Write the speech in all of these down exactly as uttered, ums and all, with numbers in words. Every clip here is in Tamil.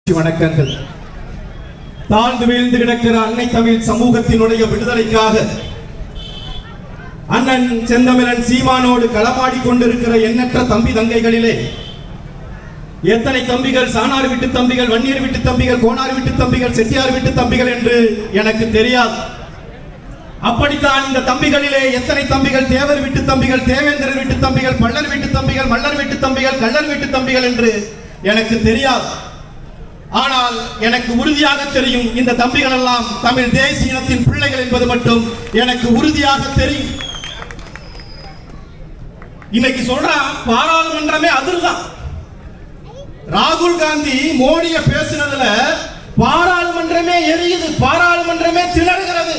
வணக்கங்கள். தாழ்ந்து வீழ்ந்து கிடக்கிற அன்னை தமிழ் சமூகத்தினுடைய விடுதலைக்காக அண்ணன் செந்தமிழன் சீமானோடு களமாடி கொண்டிருக்கிற எண்ணற்ற தம்பி தங்கைகளிலே எத்தனை தம்பிகள் சாணார் வீட்டு தம்பிகள், வன்னியர் வீட்டு தம்பிகள், கோனார் வீட்டு தம்பிகள், செட்டியார் வீட்டு தம்பிகள் என்று எனக்கு தெரியாது. அப்படித்தான் இந்த தம்பிகளிலே எத்தனை தம்பிகள் தேவர் வீட்டு தம்பிகள், தேவேந்திரர் வீட்டு தம்பிகள், பள்ளர் வீட்டு தம்பிகள், மல்லர் வீட்டு தம்பிகள், கள்ளர் வீட்டு தம்பிகள் என்று எனக்கு தெரியாது. ஆனால் எனக்கு உறுதியாக தெரியும், இந்த தம்பிகள் எல்லாம் தமிழ் தேசிய இனத்தின் பிள்ளைகள் என்பது மட்டும் எனக்கு உறுதியாக தெரியும். இன்னைக்கு சொல்றா பாராளுமன்றமே அதிர்தான். ராகுல் காந்தி மோடிய பேசினதுல பாராளுமன்றமே எரியுது, பாராளுமன்றமே திணறுகிறது.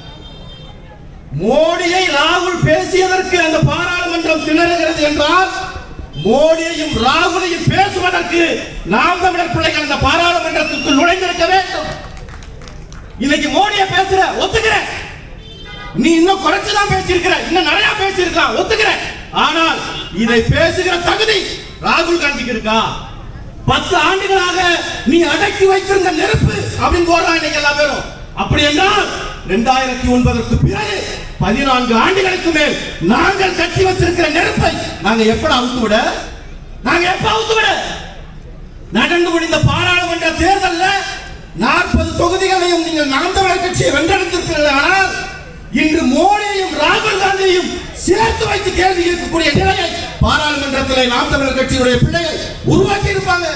மோடியை ராகுல் பேசியதற்கு அந்த பாராளுமன்றம் திணறுகிறது என்றால் மோடியையும் ராகுலையும் பேசுவதற்கு நாம் தமிழர் பிள்ளைகள் அந்த பாராளுமன்றத்திற்குள் நுழைந்திருக்க வேண்டும். இன்னைக்கு மோடியை பேசுற ஒத்துக்கிறேன், நீ இன்னும் குறைச்சுதான் பேசியிருக்கிற, இன்னும் நிறைய பேசியிருக்கலாம் ஒத்துக்கிறேன். ஆனால் இதை பேசுகிற தகுதி ராகுல் காந்திக்கு இருக்கா? பத்து ஆண்டுகளாக நீ அடக்கி வைத்திருந்த நெருப்பு அப்படின்னு போடுறாங்க இன்னைக்கு எல்லா பேரும். அப்படி என்றால் இரண்டாயிரத்தி ஒன்பதற்கு பிறகு பதினான்கு ஆண்டுகளுக்கு மேல் நாங்கள் கட்டி வச்சிருக்கிற நெருப்பை நாங்க எப்ப அவுத்து விட நாங்க எப்ப அவுத்து விட நடந்து முடிந்த பாராளுமன்ற தேர்தலில் நாற்பது தொகுதிகளையும் நீங்கள் நாம் தமிழர் கட்சியை வென்றெடுத்திருக்கிறீர்கள். ஆனால் இன்று மோடியையும் ராகுல் காந்தியையும் சேர்த்து வைத்து கேள்வி கேட்கக்கூடிய நிலையை பாராளுமன்றத்தில் நாம் தமிழர் கட்சியுடைய பிள்ளைகள் உருவாக்கி இருப்பாங்க.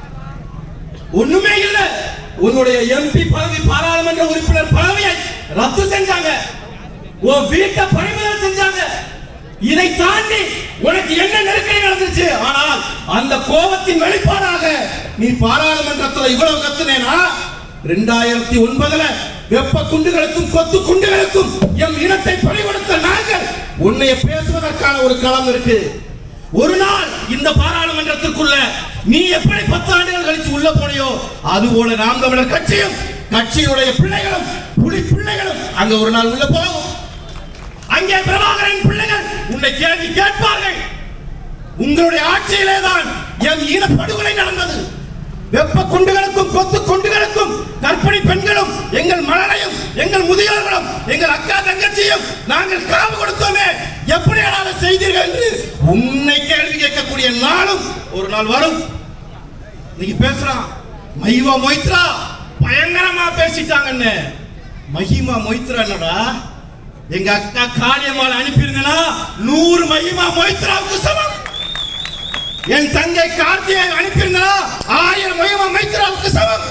ஒண்ணுமே இல்லை, உன்னுடைய எம்பி பதவி, பாராளுமன்ற உறுப்பினர் பதவியை ரத்து செஞ்சாங்க, உன் வீட்டை பறிமுதல் செஞ்சாங்க. இதை தாண்டி உனக்கு என்ன நெருக்கடி நடந்துச்சு? ஆனால் அந்த கோபத்தின் வெளிப்பாடாக நீ பாராளுமன்றத்தில் இவ்வளவு கத்துனேனா இரண்டாயிரத்தி ஒன்பதுல வெப்ப குண்டுகளுக்கும் கொத்து குண்டுகளுக்கும் எம் இனத்தை பறிகொடுத்த நாங்கள் உன்னை பேசுவதற்கான ஒரு களம் இருக்கு. ஒரு நாள் இந்த பாராளுமன்றத்திற்குள்ள நீ எப்படி பத்து ஆண்டுகள் கழிச்சு உள்ள போனியோ அது போல நாம் தமிழர் கட்சியும் கட்சியுடைய பிள்ளைகளும் புலி பிள்ளைகளும் அங்க ஒரு நாள் உள்ள போகும். அங்கே பிரபாகரன் பிள்ளைகள் உன்னை கேள்வி கேட்பார்கள். உங்களுடைய ஆட்சியிலே தான் என் ஈன படுகொலை நடந்தது. வெப்ப குண்டுகளுக்கும் கொத்து குண்டுகளுக்கும் கர்ப்பிணி பெண்களும் எங்கள் மலரையும் எங்கள் முதியோர்களும் எங்கள் அக்கா தங்கச்சியும் நாங்கள் காவு கொடுத்தோமே, எப்படி அதை செய்தீர்கள் என்று உன்னை கேள்வி கேட்கக்கூடிய நாளும் ஒரு நாள் வரும். நீங்க பேசுறான் மஹிமா மொய்த்ரா பயங்கரமா பேசிட்டாங்கன்னு. மஹிமா மொய்த்ரா என்னடா? எங்க அக்கா காளியம்மாள் அனுப்பியிருந்தா நூறு மஹிமா மொய்த்ராவுக்கு சமம். என் தங்கை கார்த்தியை அனுப்பியிருந்தா ஆயிரம் மஹிமா மொய்த்ராவுக்கு சமம்.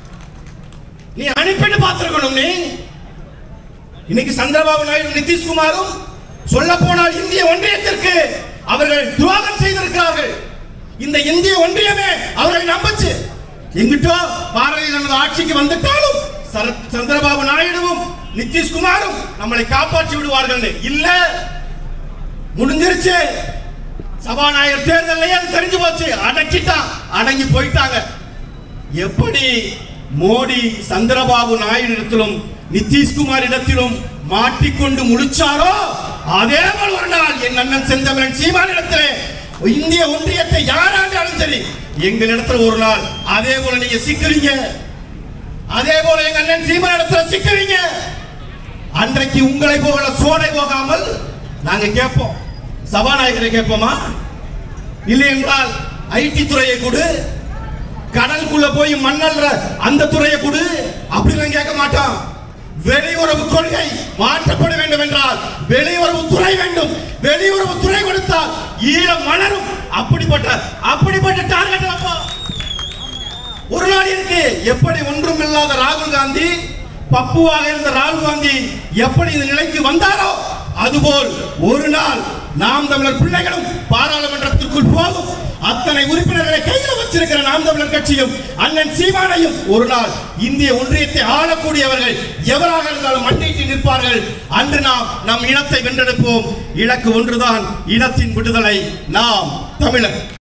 நீ அனுப்பிட்டு பார்த்திருக்கணும். நீ இன்னைக்கு சந்திரபாபு நாயுடு நிதிஷ்குமாரும் சொல்ல போனால் இந்திய ஒன்றியத்திற்கு அவர்கள் துரோகம் செய்திருக்கிறார்கள். இந்த இந்திய ஒன்றியமே அவர்களை நம்பச்சு. எங்கிட்டோ பாரதிய ஜனதா ஆட்சிக்கு வந்துட்டாலும் சந்திரபாபு நாயுடுவும் நிதிஷ்குமாரும் நம்மளை காப்பாற்றி விடுவார்கள். இல்ல, முடிஞ்சிருச்சு. சபாநாயகர் தேர்தலையே தெரிஞ்சு போச்சு, அடக்கிட்டான், அடங்கி போயிட்டாங்க. எப்படி மோடி சந்திரபாபு நாயுடு இடத்திலும் நிதிஷ்குமார் இடத்திலும் மாட்டிக்கொண்டு முழிச்சாரோ அதே போல் ஒரு நாள் என் அண்ணன் செந்தமிழன் சீமான் இடத்திலே இந்திய ஒன்றியத்தை யாராலும் சரி எங்கள் இடத்துல ஒரு நாள் அதே போல நீங்க சிக்குவீங்க. அதே போல எங்க அண்ணன் சீமான் இடத்துல சிக்குவீங்க. அன்றைக்கு உங்களை போல சோடை போகாமல் நாங்க கேட்போம். சபாநாயகரை கேட்போமா? இல்லை என்றால் ஐடி துறையை கொடு, கடலுக்குள்ள போய் மண்ணல்ற அந்த துறையை கொடு, அப்படிலாம் கேட்க மாட்டோம். வெளியுறவு கொள்கை மாற்றப்பட வேண்டும் என்றால் வெளியுறவு துறை வேண்டும். வெளியுறவு துறை கொடுத்தால் ஈழம் மலரும். அப்படிப்பட்ட அப்படிப்பட்ட டார்கெட் வைப்போம். ஒரு நாள் இருக்கு. எப்படி ஒன்றும் இல்லாத ராகுல் காந்தி, பப்புவாக இருந்த ராகுல் காந்தி எப்படி இந்த நிலைக்கு வந்தாரோ அதுபோல் ஒரு நாள் நாம் தமிழர் பிள்ளைகளும் பாராளுமன்றத்திற்குள் போகும். அத்தனை உறுப்பினர்களை கையில் வச்சிருக்கிற நாம் தமிழர் கட்சியும் அண்ணன் சீமானையும் ஒரு நாள் இந்திய ஒன்றியத்தை ஆளக்கூடியவர்கள் எவராக இருந்தாலும் மண்டிட்டு நிற்பார்கள். அன்று நாம் நம் இனத்தை வென்றெடுப்போம். இலக்கு ஒன்றுதான், இனத்தின் விடுதலை. நாம் தமிழர்.